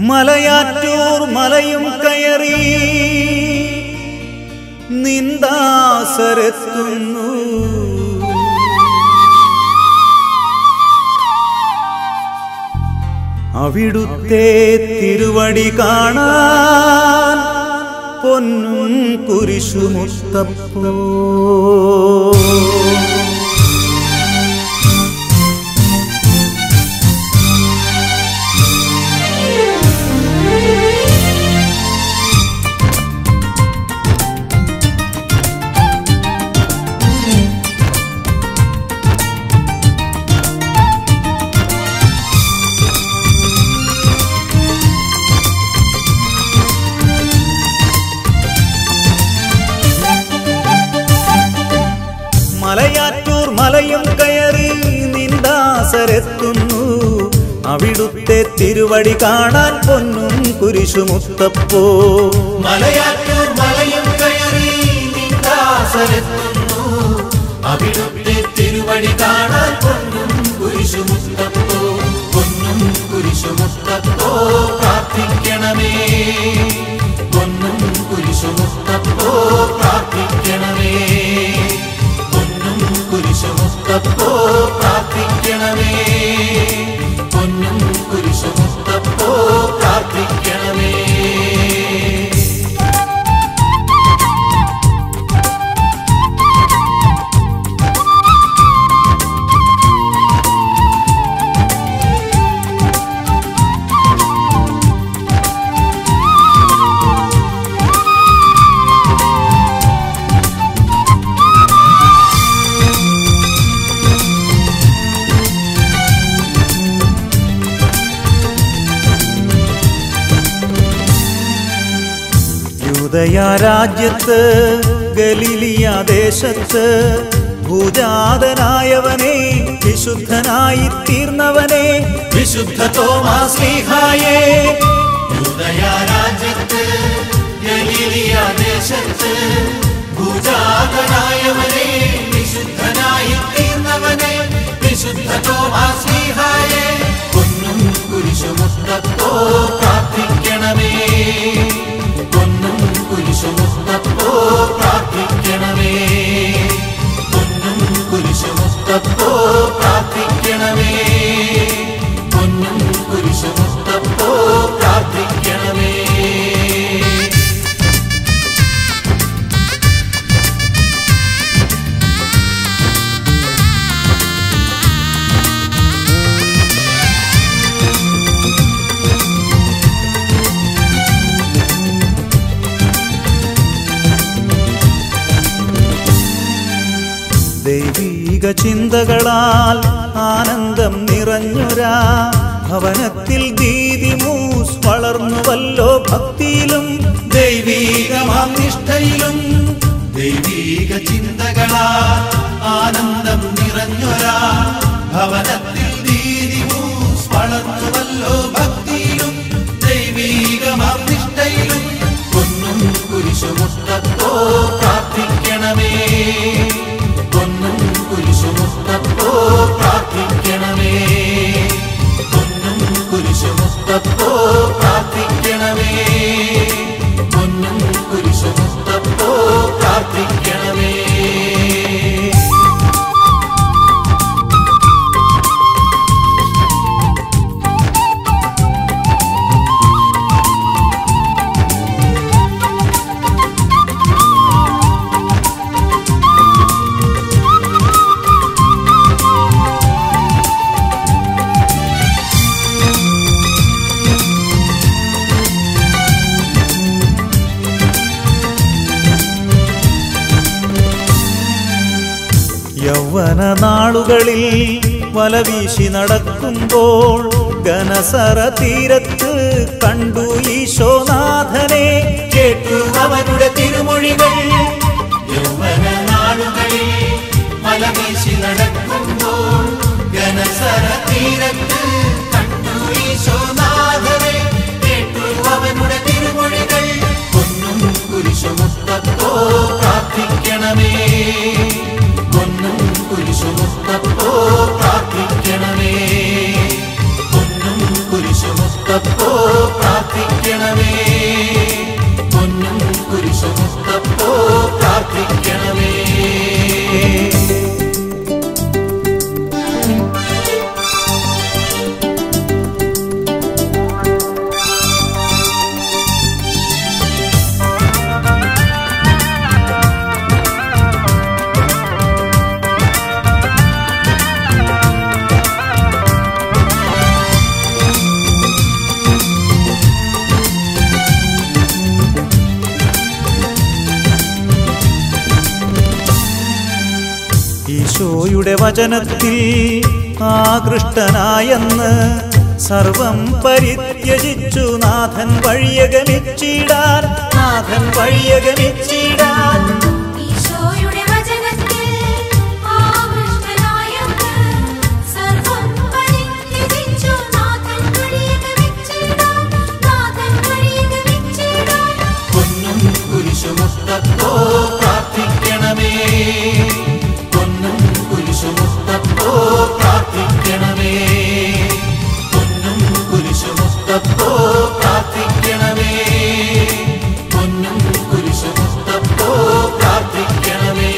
മലയാറ്റൂർ മലയും കയറി നിന്ദാസരെത്തുന്നു. അവിടുത്തെ തിരുവടി കാണാൻ പൊന്നും കുരിശുമുത്തപ്പോ. മലയാറ്റൂർ മലയും കയറി നിന്ദാസരെത്തുന്നു. അവിടുത്തെ തിരുവടി കാണാൻ പൊന്നും കുരിശുമുത്തപ്പോ. മലയാറ്റൂർ മലയും കയറി നിന്ദാസരെത്തുന്നു. അവിടുത്തെ തിരുവടി കാണാൻ പൊന്നും കുരിശുമുത്തപ്പോ. പൊന്നും കുരിശുമുത്തപ്പോ പ്രാർത്ഥിക്കണമേ. പൊന്നും കുരിശുമുത്തപ്പോ പ്രാർത്ഥിക്കണമേ. കുരിശുമുത്തപ്പോ പ്രാർത്ഥിക്കണമേ. പൊന്നും കുരിശുമുത്തപ്പോ പ്രാർത്ഥിക്കണമേ. രാജ്യത്ത് ഗലീലിയ ദേശത്ത് ഭൂജാതനായവനെ വിശുദ്ധനായി തീർന്നവനെ വിശുദ്ധ തോമാശ്ലീഹായേ. രാജ്യത്ത് ഗലീലിയ ദേശത്ത് ഭൂജാതനായവനെ വിശുദ്ധനായി തീർന്നവനെ വിശുദ്ധ തോമാശ്ലീഹായേ. പൊന്നും കുരിശുമുത്തപ്പോ പ്രാർത്ഥിക്കണമേ. പൊന്നും കുരിശുമുത്തപ്പോ പ്രാർത്ഥിക്കണമേ. പൊന്നും കുരിശുമുത്തപ്പോ പ്രാർത്ഥിക്കണമേ. പൊന്നും കുരിശുമുത്തപ്പോ പ്രാർത്ഥിക്കണമേ. ദൈവീക ചിന്തകളാൽ ആനന്ദം നിറഞ്ഞൊരാ ഭവനത്തിൽ ദീദിമൂസ് വളർന്നുവല്ലോ ഭക്തിയിലും ദൈവീകമാം നിഷ്ഠയിലും. ദൈവീക ചിന്തകളാൽ ആനന്ദം നിറഞ്ഞൊരാ ഭവനത്തിൽ ദീദിമൂസ് വളർന്നുവല്ലോ ഭക്തിയിലും ദൈവീകമാം നിഷ്ഠയിലും. പൊന്നും കുരിശുമുത്തപ്പോ പ്രാർത്ഥിക്കണമേ. പൊന്നും കുരിശുമുത്തപ്പോ പ്രാർത്ഥിക്കണമേ. പൊന്നും കുരിശുമുത്തപ്പോ പ്രാർത്ഥിക്കണമേ. പൊന്നും കുരിശുമുത്തപ്പോ പ്രാർത്ഥിക്കണമേ. യൗവന നാളുകളിൽ വലവീശി നടക്കുമ്പോൾ ഗനസറ തീരത്ത് കണ്ടു ഈശോനാഥനെ. കേട്ടു അവരുടെ തിരുമൊഴികൾ. യൗവന നാളുകളിൽ വലവീശി നടക്കുമ്പോൾ ഗനസറ തീരത്ത് കണ്ടു ഈശോനാഥനെ. കേട്ടു അവരുടെ തിരുമൊഴികൾ. പൊന്നും കുരിശുമുത്തപ്പോ പ്രാർത്ഥിക്കണമേ. പൊന്നും കുരിശുമുത്തപ്പോ പ്രാർത്ഥിക്കണമേ. പൊന്നും കുരിശുമുത്തപ്പോ പ്രാർത്ഥിക്കണമേ. പ്രാർത്ഥിക്കണമേ. പൊന്നും കുരിശുമുത്തപ്പോ പ്രാർത്ഥിക്കണമേ. ഈശോയുടെ വചനത്തിൽ ആകൃഷ്ടനായെന്ന് സർവം പരിത്യജിച്ചു നാഥൻ വഴിയകമിച്ചിടാൻ, നാഥൻ വഴിയകമിച്ചിടാൻ. ഈശോയുടെ വചനത്തിൽ ആകൃഷ്ടനായെന്ന് സർവം പരിത്യജിച്ചു നാഥൻ വഴിയകമിച്ചിടാൻ, നാഥൻ വഴിയകമിച്ചിടാൻ. പൊന്നും കുരിശുമുത്തപ്പോ പ്രാർത്ഥിക്കണമേ. പൊന്നും കുരിശുമുത്തപ്പോ പ്രാർത്ഥിക്കണമേ. പൊന്നും കുരിശുമുത്തപ്പോ പ്രാർത്ഥിക്കണമേ. പൊന്നും കുരിശുമുത്തപ്പോ പ്രാർത്ഥിക്കണമേ.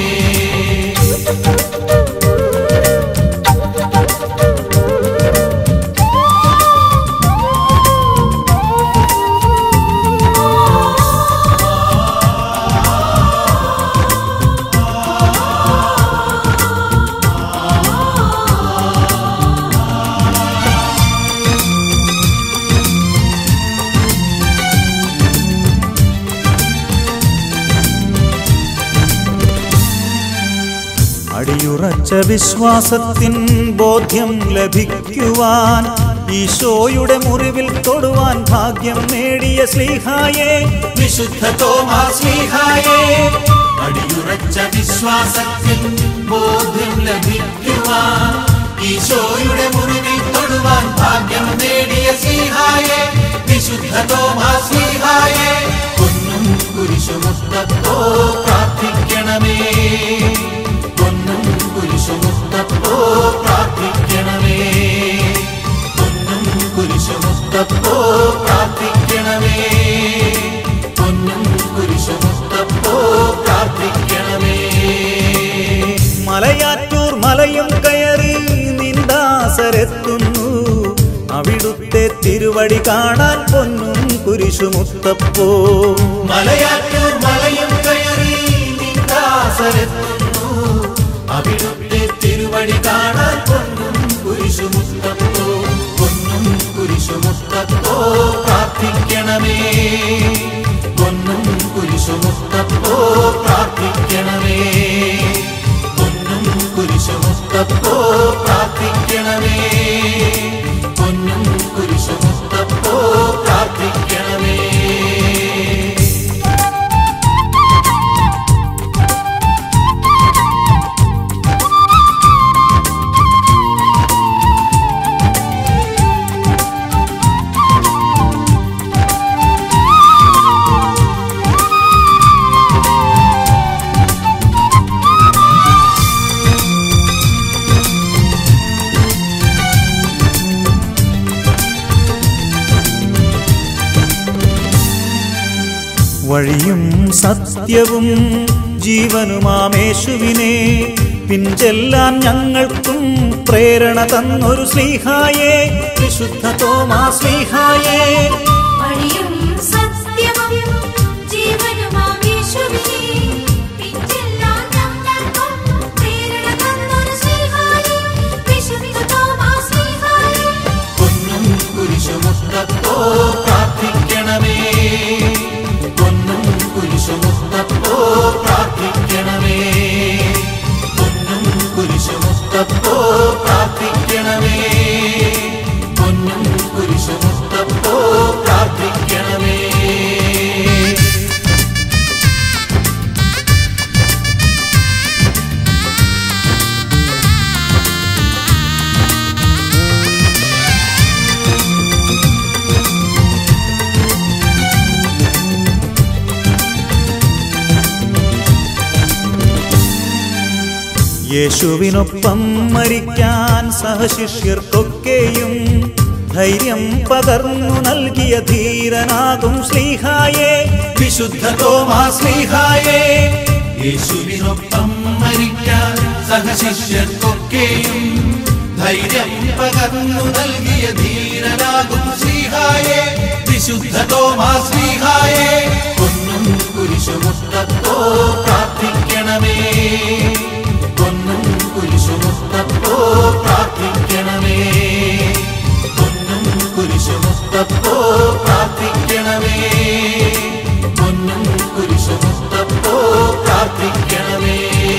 അടിയുറച്ച വിശ്വാസത്തിൻ ബോധ്യം ലഭിക്കുവാൻ ഈശോയുടെ മുറിവിൽ തൊടുവാൻ ഭാഗ്യം നേടിയ ശ്ലീഹായേ, വിശുദ്ധ തോമാസ് ശ്ലീഹായേ. അടിയുറച്ച വിശ്വാസത്തിൽ ബോധ്യം ലഭിക്കുവാൻ ഈശോയുടെ മുറിവിൽ തൊടുവാൻ ഭാഗ്യം നേടിയ ശ്ലീഹായേ, വിശുദ്ധ തോമാസ് ശ്ലീഹായേ. പൊന്നും കുരിശുമുത്തപ്പോ പ്രാർത്ഥിക്കണമേ. പൊന്നും കുരിശുമുത്തപ്പോ പ്രാർത്ഥിക്കണമേ. പൊന്നും കുരിശുമുത്തപ്പോ പ്രാർത്ഥിക്കണമേ. പൊന്നും കുരിശുമുത്തപ്പോ പ്രാർത്ഥിക്കണമേ. മലയാറ്റൂർ മലയും കയറി നിന്ദാസരെത്തുന്നു, അവിടുത്തെ തിരുവടി കാണാൻ പൊന്നും കുരിശുമുത്തപ്പോ. മലയാറ്റൂർ മലയും കയറി നിന്ദാസരെത്തുന്നു, അവിടുത്തെ തിരുവടി കാണാൻ പൊന്നും കുരിശുമുത്തപ്പോ. പൊന്നും കുരിശുമുത്തപ്പോ പ്രാർത്ഥിക്കണമേ. പൊന്നും കുരിശുമുത്തപ്പോ പ്രാർത്ഥിക്കണമേ. പൊന്നും കുരിശുമുത്തപ്പോ പ്രാർത്ഥിക്കണമേ. പൊന്നും കുരിശുമുത്തപ്പോ പ്രാർത്ഥിക്കണമേ. വഴിയും സത്യവും ജീവനുമാമേശുവിനെ പിൻചെല്ലാൻ ഞങ്ങൾക്കും പ്രേരണ തന്നൊരു ശ്ലീഹായേ, വിശുദ്ധ തോമാസ് ശ്ലീഹായേ. വഴിയും സത്യവും ജീവനുമാം യേശുവിനെ പിൻചെല്ലാൻ ഞങ്ങൾക്കും പ്രേരണ തന്നൊരു ശ്ലീഹായേ, വിശുദ്ധ തോമാസ് ശ്ലീഹായേ. പൊന്നും കുരിശുമുത്തപ്പോ പ്രാർത്ഥിക്കണമേ. പൊന്നും കുരിശുമുത്തപ്പോ പ്രാർത്ഥിക്കണമേ. പൊന്നും കുരിശുമുത്തപ്പോ പ്രാർത്ഥിക്കണമേ. പൊന്നും കുരിശുമുത്തപ്പോ പ്രാർത്ഥിക്കണമേ. യേശുവിനൊപ്പം മരിക്കാൻ സഹശിഷ്യർക്കൊക്കെയും ധൈര്യം പകർന്നു നൽകിയ ധീരനാകും ശ്ലീഹായേ വിശുദ്ധ തോമാ ശ്ലീഹായേ യേശുവിനൊപ്പം മരിക്കാൻ സഹശിഷ്യർക്കൊക്കെയും ധൈര്യം പകർന്നു നൽകിയ ധീരനാകും ശ്ലീഹായേ വിശുദ്ധ തോമാ ശ്ലീഹായേ പൊന്നും കുരിശുമുത്തപ്പോ പ്രാർത്ഥിക്കണമേ പൊന്നും കുരിശുമുത്തപ്പോ പ്രാർത്ഥിക്കണമേ പൊന്നും കുരിശുമുത്തപ്പോ പ്രാർത്ഥിക്കണമേ പൊന്നും കുരിശുമുത്തപ്പോ പ്രാർത്ഥിക്കണമേ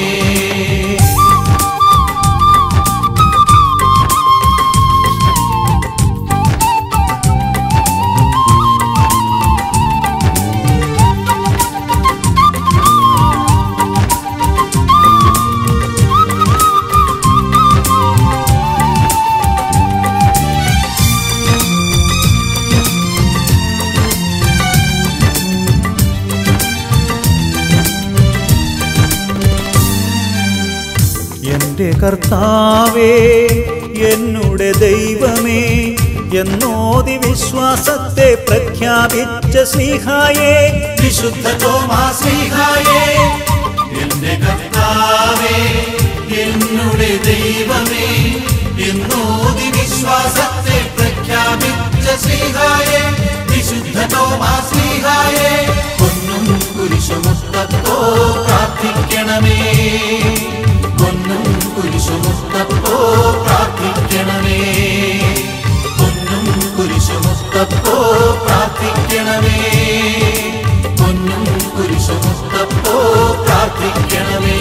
എന്റെ കർത്താവേ എന്നുടെ ദൈവമേ എന്നോതി വിശ്വാസത്തെ പ്രഖ്യാപിച്ച ശ്ലീഹായേ വിശുദ്ധ തോമാ ശ്ലീഹായേ എന്റെ കർത്താവേ എന്നുടെ ദൈവമേ എന്നോതി വിശ്വാസത്തെ പ്രഖ്യാപിച്ച ശ്ലീഹായേ വിശുദ്ധ തോമാ ശ്ലീഹായേ പൊന്നും കുരിശുമുത്തപ്പോ പ്രാർത്ഥിക്കണമേ പൊന്നും കുരിശുമുത്തപ്പോ പ്രാർത്ഥിക്കണമേ പൊന്നും കുരിശുമുത്തപ്പോ പ്രാർത്ഥിക്കണമേ പൊന്നും കുരിശുമുത്തപ്പോ പ്രാർത്ഥിക്കണമേ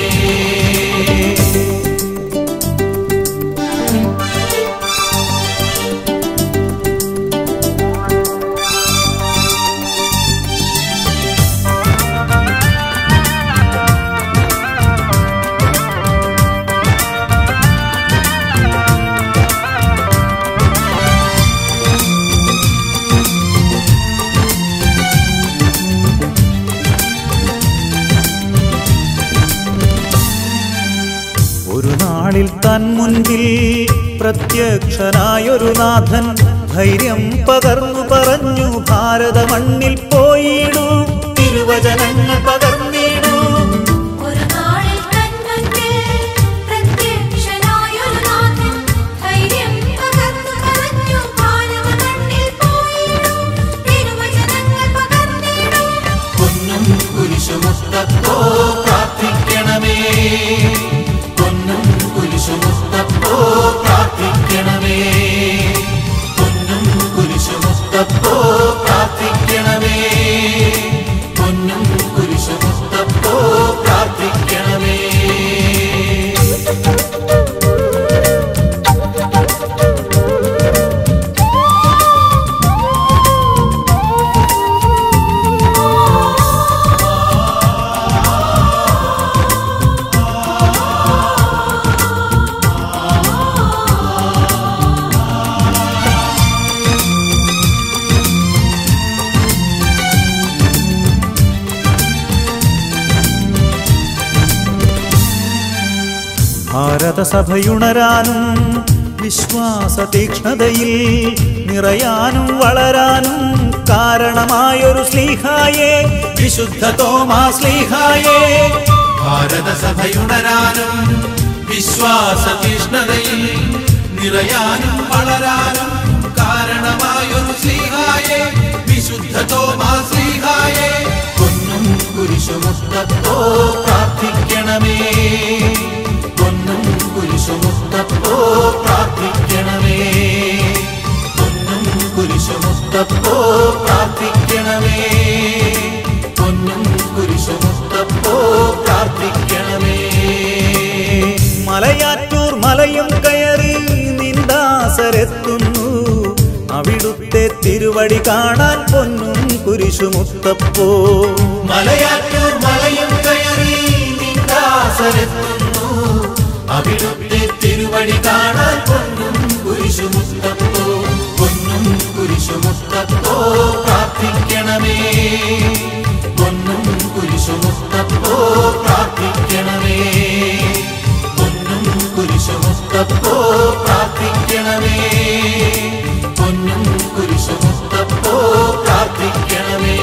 ഒരു നാളിൽ തൻ മുൻപിൽ പ്രത്യക്ഷനായൊരു നാഥൻ ധൈര്യം പകർന്നു പറഞ്ഞു ഭാരത മണ്ണിൽ പോയിടൂ തിരുവചനങ്ങൾ പകർന്നിടൂ ഒരു നാളിൽ തൻ മുൻപിൽ പ്രത്യക്ഷനായൊരു നാഥൻ ധൈര്യം പകർന്നു പറഞ്ഞു ഭാരത മണ്ണിൽ പോയിടൂ തിരുവചനങ്ങൾ പകർന്നിടൂ പൊന്നും കുരിശുമുത്തപ്പോ പ്രാർത്ഥിക്കണമേ പൊന്നും കുരിശുമുത്തപ്പോ പ്രാർത്ഥിക്കണമേ പൊന്നും കുരിശുമുത്തപ്പോ പ്രാർത്ഥിക്കണമേ പൊന്നും കുരിശുമുത്തപ്പോ പ്രാർത്ഥിക്കണമേ ഭാരതസഭയുണരാനും വിശ്വാസ തീക്ഷ്ണതയിൽ നിറയാനും വളരാനും കാരണമായൊരു ശ്ലീഹായേ വിശുദ്ധ തോമാ ശ്ലീഹായേ ഭാരതസഭയുണരാനും വിശ്വാസ തീഷ്ണതയിൽ നിറയാനും വളരാനും കാരണമായൊരു ശ്ലീഹായേ വിശുദ്ധ തോമാ ശ്ലീഹായേ പൊന്നും കുരിശുമുത്തപ്പോ പ്രാർത്ഥിക്കണമേ പൊന്നും കുരിശുമുത്തപ്പോ പ്രാർത്ഥിക്കണമേ പൊന്നും കുരിശുമുത്തപ്പോ പ്രാർത്ഥിക്കണമേ പൊന്നും കുരിശുമുത്തപ്പോ പ്രാർത്ഥിക്കണമേ മലയാറ്റൂർ മലയും കയറി നിന്ദാസരെത്തുന്നു അവിടുത്തെ തിരുവടി കാണാൻ പൊന്നും കുരിശുമുത്തപ്പോ മലയാറ്റൂർ മലയും കയറി നിന്ദാസരെത്തുന്നു അവിടുത്തെ തിരുവടി കാണാൻ പൊന്നും കുരിശുമുത്തപ്പോ പൊന്നും കുരിശുമുത്തപ്പോ പ്രാർത്ഥിക്കണമേ പൊന്നും കുരിശുമുത്തപ്പോ പ്രാർത്ഥിക്കണമേ പൊന്നും കുരിശുമുത്തപ്പോ പ്രാർത്ഥിക്കണമേ പൊന്നും കുരിശു മുത്തപ്പോ പ്രാർത്ഥിക്കണമേ.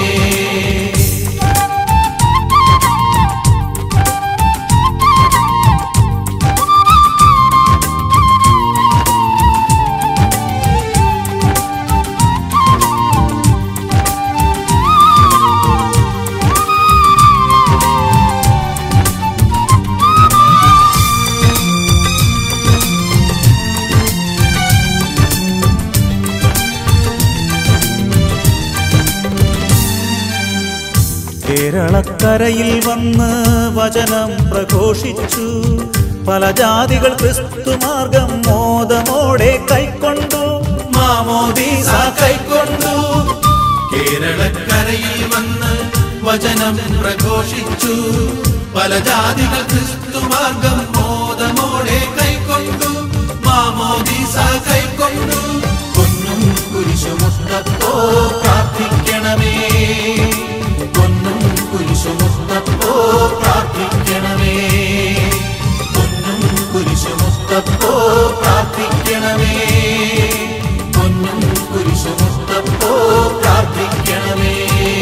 കേരളക്കരയിൽ വന്ന് വചനം പ്രഘോഷിച്ചു, പല ജാതികൾ ക്രിസ്തുമാർഗം മോദമോടെ കൈക്കൊണ്ടു, മാമോദീസ കൈക്കൊണ്ടു. കേരളക്കരയിൽ വന്ന് വചനം പ്രഘോഷിച്ചു, പല ജാതികൾ ക്രിസ്തുമാർഗം മോദമോടെ കൈക്കൊണ്ടു, മാമോദീസ കൈക്കൊണ്ടു. പൊന്നും കുരിശു മുത്തപ്പോ പ്രാർത്ഥിക്കണമേ, പൊന്നും കുരിശു മുത്തപ്പോ പ്രാർത്ഥിക്കണമേ, പൊന്നും കുരിശു മുത്തപ്പോ പ്രാർത്ഥിക്കണമേ, പൊന്നും കുരിശു മുത്തപ്പോ പ്രാർത്ഥിക്കണമേ.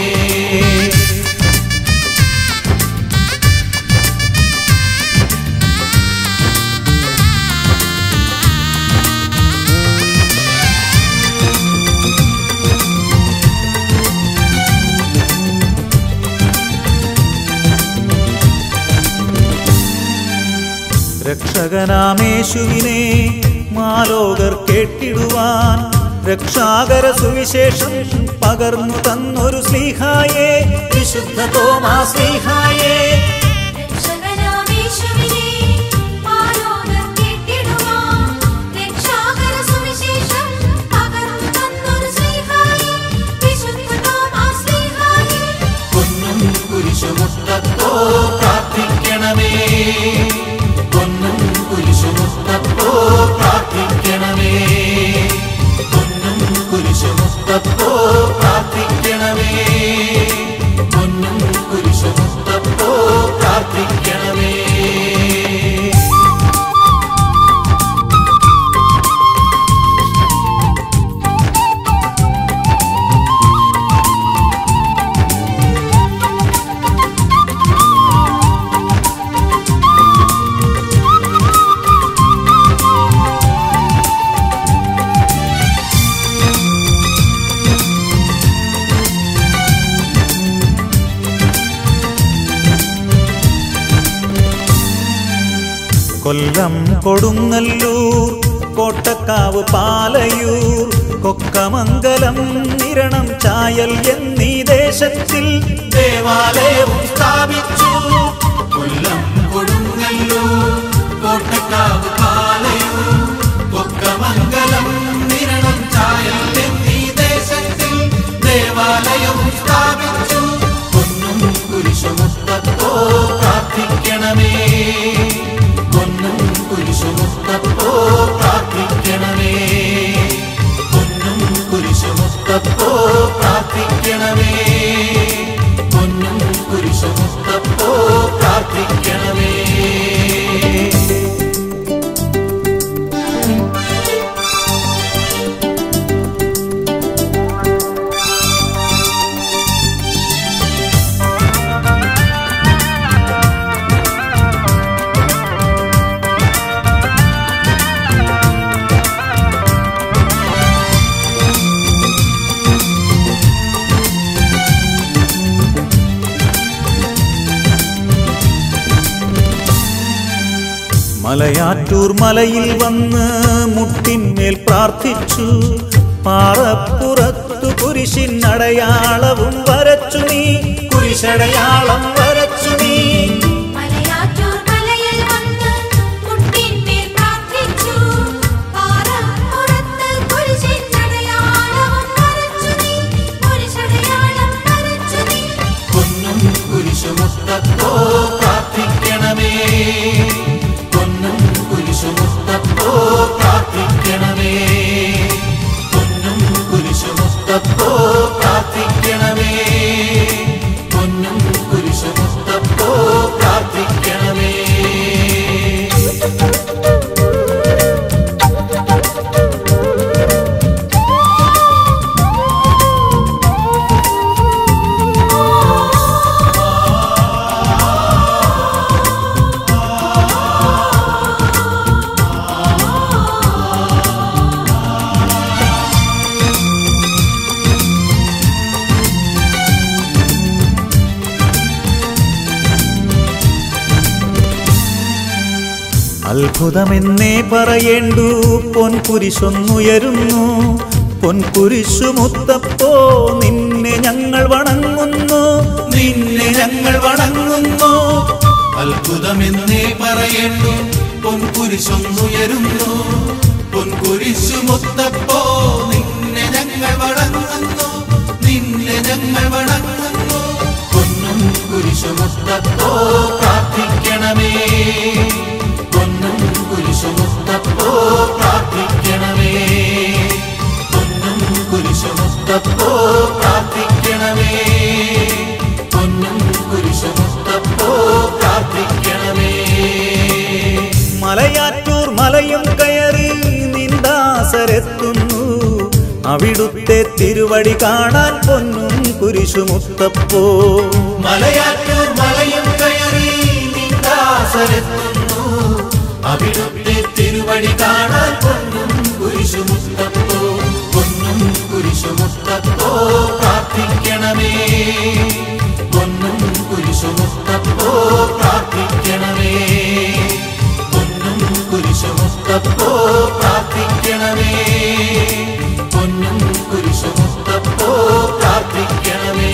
രക്ഷകനാമേശുവിനെ മാലോകർ കേട്ടിടുവാൻ രക്ഷാകര സുവിശേഷം പകർന്നു തന്നൊരു സ്ലീഹായേ, വിശുദ്ധ തോമാ സ്ലീഹായേ. പൊന്നും കുരിശു മുത്തപ്പോ പ്രാർത്ഥിക്കണമേ, പൊന്നും കുരിശു മുത്തപ്പോ പ്രാർത്ഥിക്കണമേ, പൊന്നും കുരിശു മുത്തപ്പോ പ്രാർത്ഥിക്കണമേ, പൊന്നും കുരിശു മുത്തപ്പോ പ്രാർത്ഥിക്കണമേ. കൊല്ലം കൊടുങ്ങല്ലൂർ കോട്ടക്കാവ് പാലയൂർ കൊക്കമംഗലം നിരണം ചായൽ എന്നീ ദേശത്തിൽ ദേവാലയവും സ്ഥാപിച്ചു. കൊല്ലം കൊടുങ്ങല്ലൂർ കോട്ടക്കാവ് പാലയൂർ കൊക്കമംഗലം നിരണം ചായൽ എന്നീ ദേശത്തിൽ ദേവാലയവും സ്ഥാപിച്ചു. പൊന്നും കുരിശു മുത്തപ്പോ പ്രാർത്ഥിക്കണമേ, പൊന്നും കുരിശു മുത്തപ്പോ പ്രാർത്ഥിക്കണമേ, പൊന്നും കുരിശു മുത്തപ്പോ പ്രാർത്ഥിക്കണമേ, പൊന്നും കുരിശു മുത്തപ്പോ പ്രാർത്ഥിക്കണമേ. മലയാറ്റൂർ മലയിൽ വന്ന് മുട്ടിന്മേൽ പ്രാർത്ഥിച്ചു, പാറപ്പുറത്തു കുരിശിനടയാളവും വരച്ചു നീ, കുരിശടയാളം വരച്ചു നീ. പൊന്നും കുരിശു മുത്തപ്പോ പ്രാർത്ഥിക്കണമേ, പൊന്നും കുരിശു മുത്തപ്പോ പ്രാർത്ഥിക്കണമേ, പൊന്നും കുരിശു മുത്തപ്പോ പ്രാർത്ഥിക്കണമേ, പൊന്നും കുരിശു മുത്തപ്പോ പ്രാർത്ഥിക്കണമേ. അത്ഭുതമെന്നേ പറയേണ്ടു പൊൻകുരിശൊന്നുയരുന്നു. പൊൻകുരിശുമുത്തപ്പോ നിന്നെ ഞങ്ങൾ വണങ്ങുന്നു, നിന്നെ ഞങ്ങൾ വണങ്ങുന്നു. അത്ഭുതമെന്നേ പറയേണ്ടു പൊൻകുരിശൊന്നുയരുന്നു. പൊൻകുരിശുമുത്തപ്പോ നിന്നെ ഞങ്ങൾ വണങ്ങുന്നു, നിന്നെ ഞങ്ങൾ വണങ്ങുന്നു. പൊന്നും കുരിശുമുത്തപ്പോ പ്രാർത്ഥിക്കണമേ, പൊന്നും കുരിശുമുത്തപ്പോ പ്രാർത്ഥിക്കണമേ, പൊന്നും കുരിശുമുത്തപ്പോ പ്രാർത്ഥിക്കണമേ, പൊന്നും കുരിശുമുത്തപ്പോ പ്രാർത്ഥിക്കണമേ. മലയാറ്റൂർ മലയും കയറി നിന്ദാസരെത്തുന്നു, അവിടുത്തെ തിരുവടി കാണാൻ പൊന്നും കുരിശുമുത്തപ്പോ. മലയാറ്റൂർ മലയും കയറി നിന്ദാസരെത്തുന്നു, അവിടുത്തെ തിരുവടി കാണാൻ പൊന്നും കുരിശുമുത്തപ്പോ. പൊന്നും കുരിശുമുത്തപ്പോ പ്രാർത്ഥിക്കണമേ, പൊന്നും കുരിശുമുത്തപ്പോ പ്രാർത്ഥിക്കണമേ, പൊന്നും കുരിശുമുത്തപ്പോ പ്രാർത്ഥിക്കണമേ, പൊന്നും കുരിശുമുത്തപ്പോ പ്രാർത്ഥിക്കണമേ.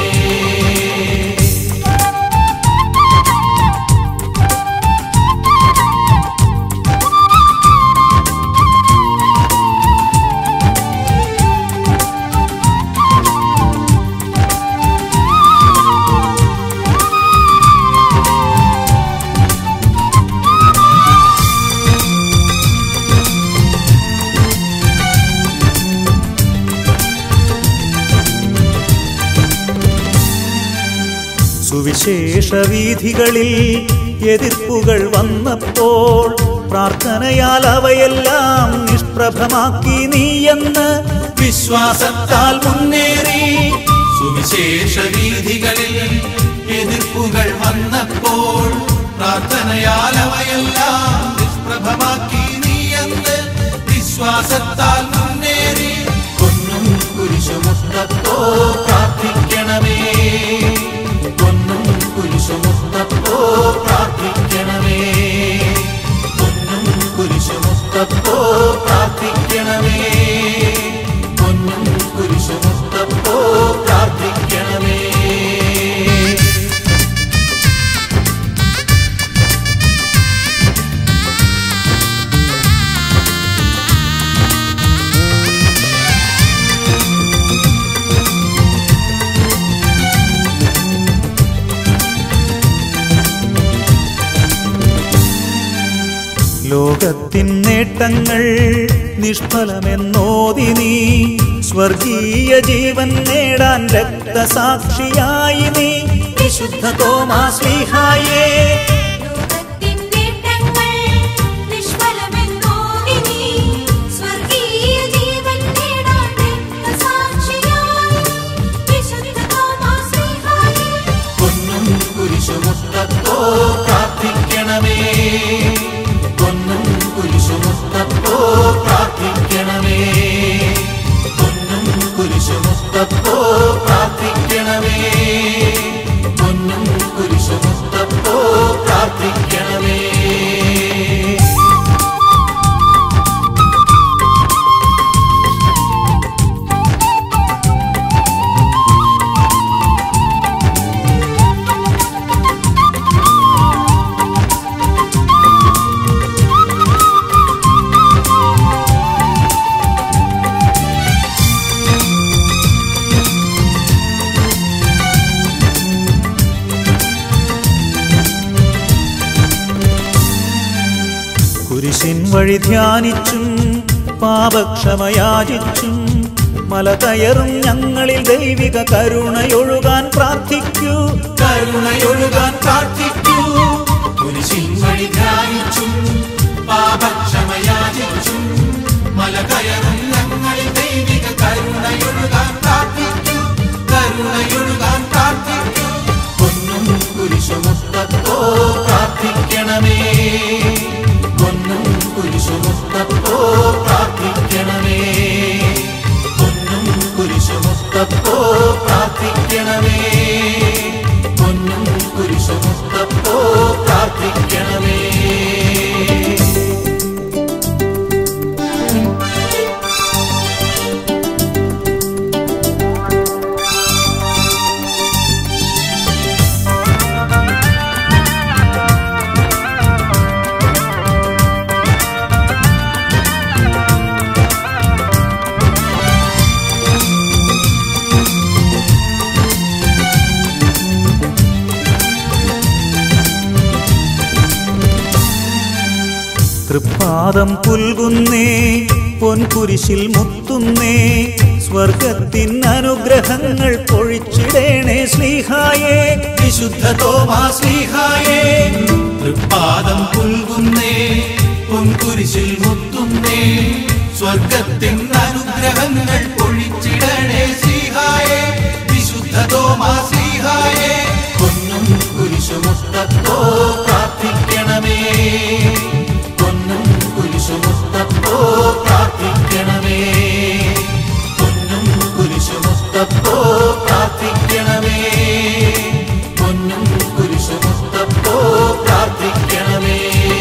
സുവിശേഷ വീഥികളിൽ എതിർപ്പുകൾ വന്നപ്പോൾ പ്രാർത്ഥനയാൽ അവയെല്ലാം നിഷ്പ്രഭമാക്കി നീയെന്ന് വിശ്വാസത്താൽ മുന്നേറി. സുവിശേഷ വീഥികളിൽ എതിർപ്പുകൾ വന്നപ്പോൾ പ്രാർത്ഥനയാൽ അവയെല്ലാം നിഷ്പ്രഭമാക്കി നീയെന്ന് വിശ്വാസത്താൽ മുന്നേറി. പൊന്നും കുരിശുമുത്തപ്പോ പ്രാർത്ഥിക്കണമേ, പൊന്നും കുരിശുമുത്തപ്പോ പ്രാർത്ഥിക്കണമേ, പൊന്നും കുരിശുമുത്തപ്പോ പ്രാർത്ഥിക്കണമേ, പൊന്നും കുരിശുമുത്തപ്പോ പ്രാർത്ഥിക്കണമേ. ലോകത്തിൻ നേട്ടങ്ങൾ നിഷ്ഫലമെന്നോതി നീ സ്വർഗീയ ജീവൻ നേടാൻ രക്തസാക്ഷിയായി നീ വിശുദ്ധ തോമാശ്ലീഹായേ. ലോകത്തിൻ നേട്ടങ്ങൾ നിഷ്ഫലമെന്നോതി നീ സ്വർഗീയ ജീവൻ നേടാൻ രക്തസാക്ഷിയായി വിശുദ്ധ തോമാശ്ലീഹായേ. പൊന്നും കുരിശുമുത്തപ്പോ പ്രാർത്ഥിക്കണമേ, പൊന്നും കുരിശുമുത്തപ്പോ പ്രാർത്ഥിക്കണമേ, പൊന്നും കുരിശുമുത്തപ്പോ പ്രാർത്ഥിക്കണമേ, പൊന്നും കുരിശുമുത്തപ്പോ പ്രാർത്ഥിക്കണമേ. കുരിശിൻ വഴി ധ്യാനിച്ചും പാപക്ഷമയാചിച്ചും മല കയറും ഞങ്ങളിൽ ദൈവിക കരുണയൊഴുകാൻ പ്രാർത്ഥിക്കൂ, കരുണയൊഴുകാൻ പ്രാർത്ഥിക്കൂ. കുരിശിൻ വഴി ധ്യാനിച്ചും പാപക്ഷമയാചിച്ചും മല കയറും ഞങ്ങളിൽ ദൈവിക കരുണയൊഴുകാൻ പ്രാർത്ഥിക്കൂ, കരുണയൊഴുകാൻ പ്രാർത്ഥിക്കൂ. പൊന്നും കുരിശുമുത്തപ്പോ പ്രാർത്ഥിക്കണമേ, പൊന്നും കുരിശുമുത്തപ്പോ പ്രാർത്ഥിക്കണമേ, പൊന്നും കുരിശുമുത്തപ്പോ പ്രാർത്ഥിക്കണമേ, പൊന്നും കുരിശുമുത്തപ്പോ പ്രാർത്ഥിക്കണമേ. തൃപ്പാദം പുൽകുന്നേ പൊൻകുരിശിൽ മുത്തുന്നേ സ്വർഗത്തിൻ അനുഗ്രഹങ്ങൾ പൊഴിച്ചിടേണേ ശ്ലീഹായേ വിശുദ്ധ തോമാ ശ്ലീഹായേ തൃപ്പാദം പുൽകുന്നേ പൊൻകുരിശിൽ മുത്തുന്നേ സ്വർഗത്തിൻ അനുഗ്രഹങ്ങൾ പൊഴിച്ചിടണേ ശ്ലീഹായേ വിശുദ്ധ തോമാ ശ്ലീഹായേ പൊന്നും കുരിശുമുത്തപ്പോ പ്രാർത്ഥിക്കണമേ പൊന്നും കുരിശുമുത്തപ്പോ പ്രാർത്ഥിക്കണമേ പൊന്നും കുരിശുമുത്തപ്പോ പ്രാർത്ഥിക്കണമേ പൊന്നും കുരിശുമുത്തപ്പോ പ്രാർത്ഥിക്കണമേ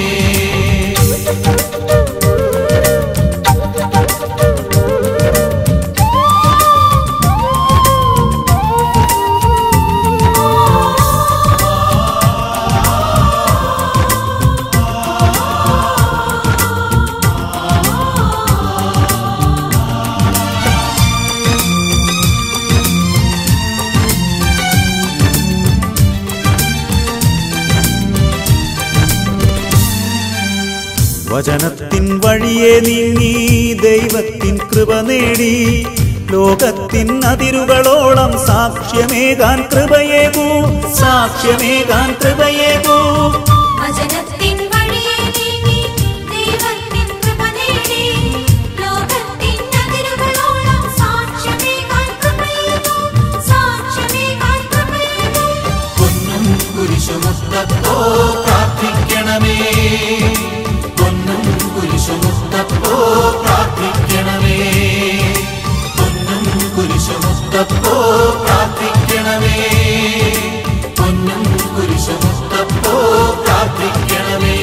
വചനത്തിൻ വഴിയെ നീങ്ങി ദൈവത്തിൻ കൃപ നേടി ലോകത്തിൻ അതിരുകളോളം സാക്ഷ്യമേകാൻ കൃപയേകൂ സാക്ഷ്യമേകാൻ കൃപയേകൂ വചനത്തിൻ വഴിയെ നീങ്ങി ദൈവത്തിൻ കൃപ നേടി ലോകത്തിൻ അതിരുകളോളം സാക്ഷ്യമേകാൻ കൃപയേകൂ സാക്ഷ്യമേകാൻ കൃപയേകൂ പൊന്നും കുരിശുമുത്തപ്പോ പ്രാർത്ഥിക്കണമേ പൊന്നും കുരിശുമുത്തപ്പോ പ്രാർത്ഥിക്കണമേ പൊന്നും കുരിശുമുത്തപ്പോ പ്രാർത്ഥിക്കണമേ പൊന്നും കുരിശുമുത്തപ്പോ പ്രാർത്ഥിക്കണമേ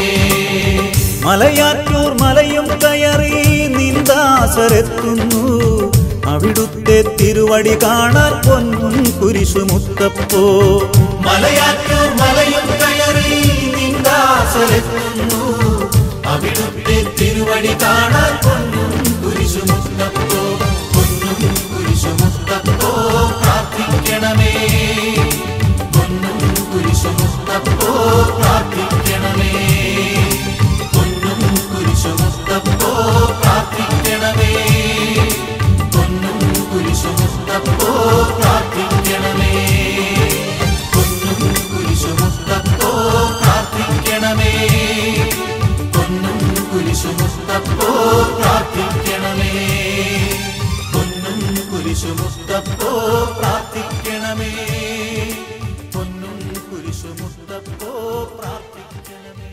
മലയാറ്റൂർ മലയും കയറി നിന്ദാസരെത്തുന്നു അവിടുത്തെ തിരുവടി കാണാൻ പൊന്നും കുരിശുമുത്തപ്പോ മലയാറ്റൂർ മലയും കയറി നിന്ദാസരെത്തുന്നു അവിടുത്തെ തിരുവടി കാണാൻ പൊന്നും കുരിശുമുത്തപ്പോ പൊന്നും കുരിശുമുത്തപ്പോ പ്രാർത്ഥിക്കണമേ പൊന്നും കുരിശുമുത്തപ്പോ പ്രാർത്ഥിക്കണമേ പൊന്നും കുരിശുമുത്തപ്പോ പ്രാർത്ഥിക്കണമേ പൊന്നും കുരിശുമുത്തപ്പോ പ്രാർത്ഥിക്കണമേ പൊന്നും കുരിശുമുത്തപ്പോ പ്രാർത്ഥിക്കണമേ പൊന്നും കുരിശുമുത്തപ്പോ പ്രാർത്ഥിക്കണമേ പൊന്നും കുരിശുമുത്തപ്പോ പ്രാർത്ഥിക്കണമേ പൊന്നും കുരിശുമുത്തപ്പോ പ്രാർത്ഥിക്കണമേ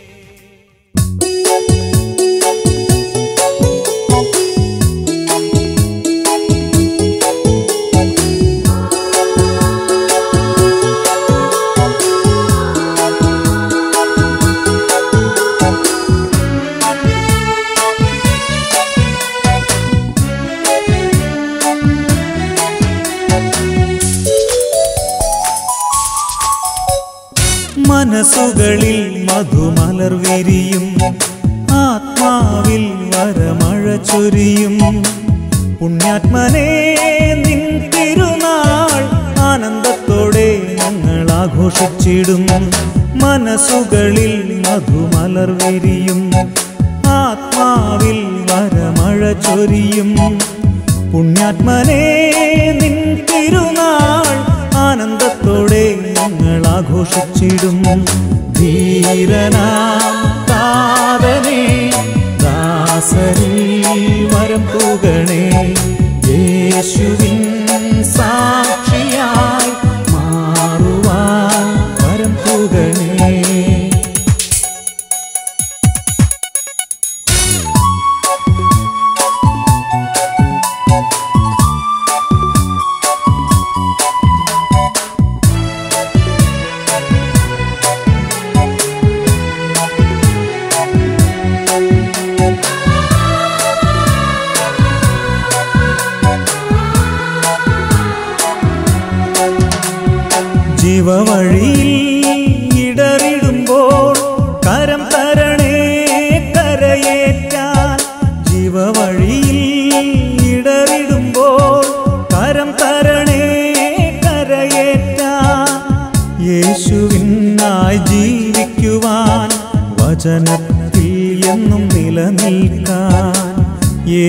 മനസ്സുകളിൽ മധുമലർ വിരിയും ആത്മാവിൽ വരമഴ ചൊരിയും പുണ്യാത്മനെ നിൻ തിരുനാൾ ആനന്ദത്തോടെ ഞങ്ങൾ ആഘോഷിച്ചിടും മനസ്സുകളിൽ മധുമലർ വിരിയും ആത്മാവിൽ വരമഴ ചൊരിയും പുണ്യാത്മനെ നിൻ തിരുനാൾ ആനന്ദത്തോടെ ഞങ്ങൾ ആഘോഷിച്ചിടും ധീരനാം താതനേ ദാസരിൽ വരം പൂകണേ യേശുവിൻ സാക്ഷിയായി മാറുവാൻ വരം പൂകണേ ജീവവഴിയിൽ ഇടറിടുമ്പോൾ കരം തരണേ കരയേറ്റാൻ ജീവവഴിയിൽ ഇടറിടുമ്പോൾ കരം തരണേ കരയേറ്റാൻ യേശുവിനായി ജീവിക്കുവാൻ വചനത്തിൽ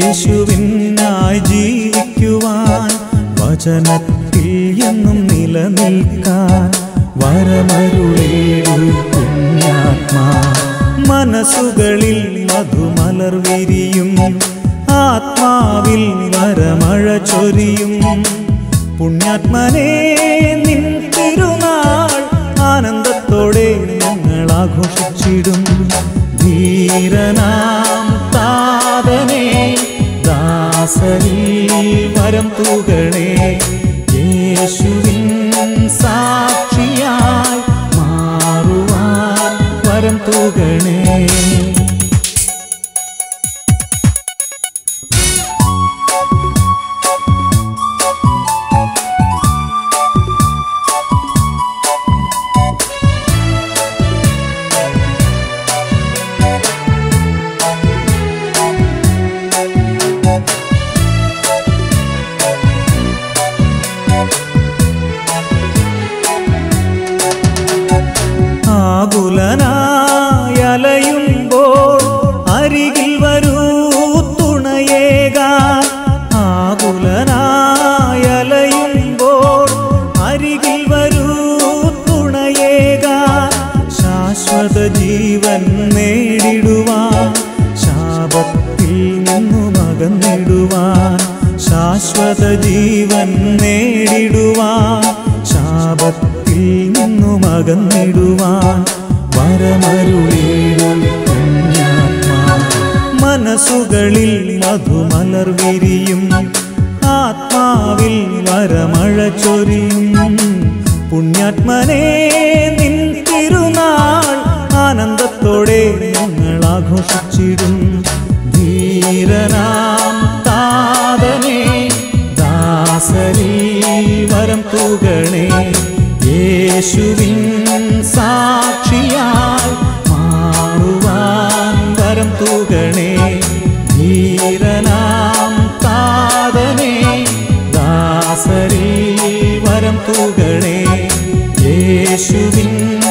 യേശുവിനായി ജീവിക്കുവാൻ വചനത്തിൽ എന്നും നിലനിൽക്കാൻ വരമരുളേടു പുണ്യാത്മാ. മനസ്സുകളിൽ മധുമലർ വിരിയും, ആത്മാവിൽ വരമഴ ചൊരിയും. പുണ്യാത്മനെ നിൻ തിരുനാൾ ആനന്ദത്തോടെ ഞങ്ങൾ ആഘോഷിച്ചിടും. ധീരനാം താതനേ ദാസരിൽ വരം തൂകണേ. യേശുവിൻ സാക്ഷിയായി മാറുവാൻ വരം തൂകണേ. ആകുലനായലയുമ്പോൾ അരികിൽ വരൂ തുണയേകാൻ. ആകുലനായലയുമ്പോൾ അരികിൽ വരൂ തുണയേകാൻ. ശാശ്വത ജീവൻ നേടിടുവാൻ, ശാപത്തിൽ നിന്നും അകന്നിടുവാൻ. ശാശ്വത ജീവൻ നേടിടുവാൻ, ശാപത്തിൽ നിന്നും അകന്നിടുവാൻ വരമരുളേടു പുണ്യാത്മാ. മനസ്സുകളിൽ മധുമലർ വിരിയും, ആത്മാവിൽ വരമഴ ചൊരിയും. പുണ്യാത്മനെ നിൻ തിരുനാൾ ആനന്ദത്തോടെ ഞങ്ങൾ ആഘോഷിച്ചിടും. ധീരനാം താതനേ ദാസരിൽ വരം തൂകണേ. യേശുവിൻ സാക്ഷിയായി മാറുവാൻ വരം തൂകണേ. ധീരനാം താതനേ ദാസരിൽ വരം തൂകണേ. യേശുവിൻ